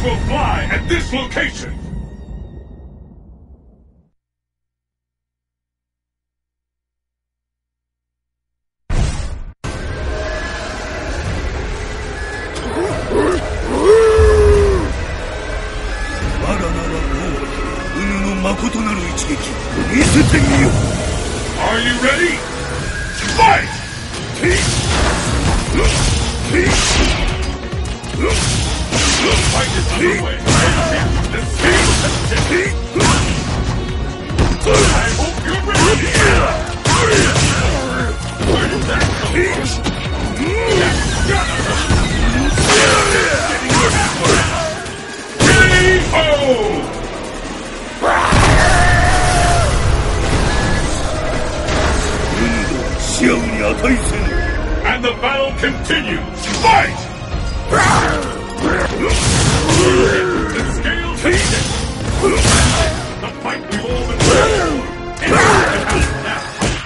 Rockets will fly at this location! Are you ready? Fight! The fight is underway. I hope you're ready! Where did that come from? K.O. And the battle continues! Fight! The scale changes! The fight we've all been waiting for! It happens now!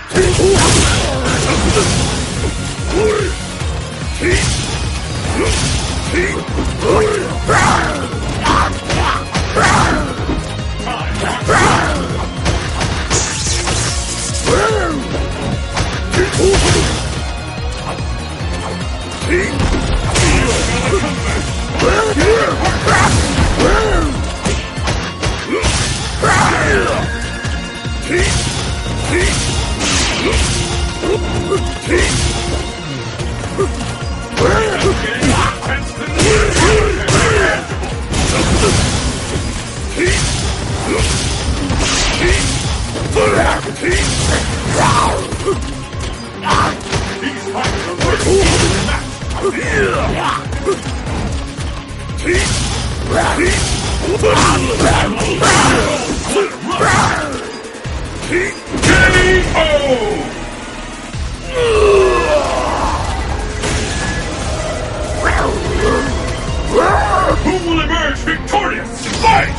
Who will emerge victorious? Fight!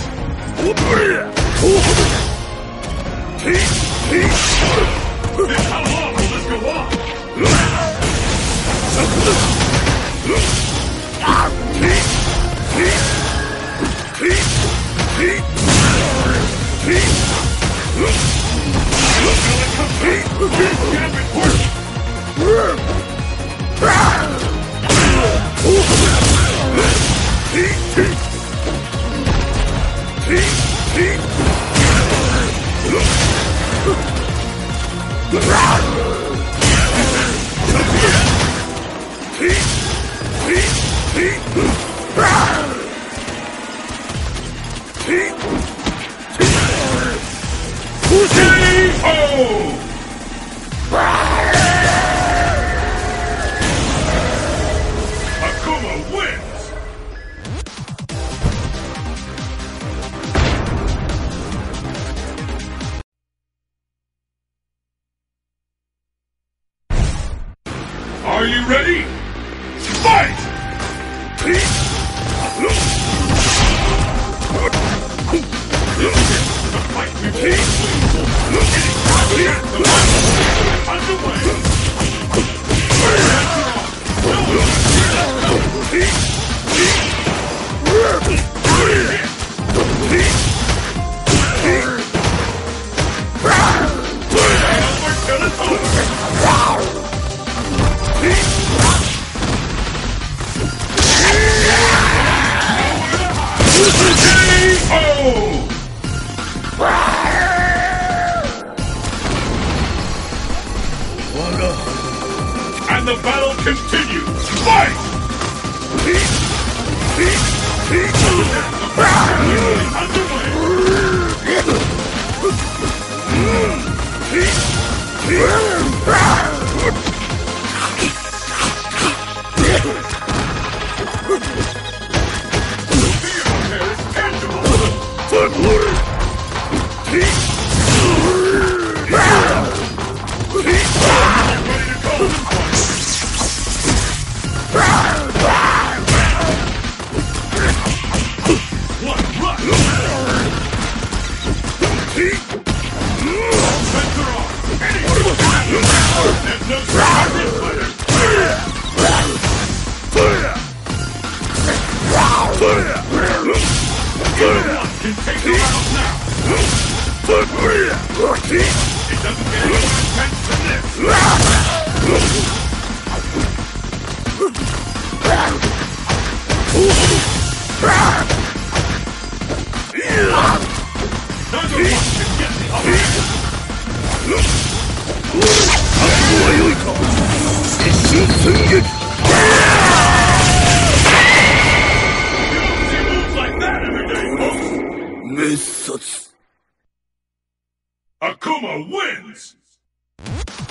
How long will this go on? Akuma wins! Are you ready? Fight! And the battle continues! Fight! can take them out now! It doesn't get any more intense than this! Neither one can get the upper hand! Akuma wins!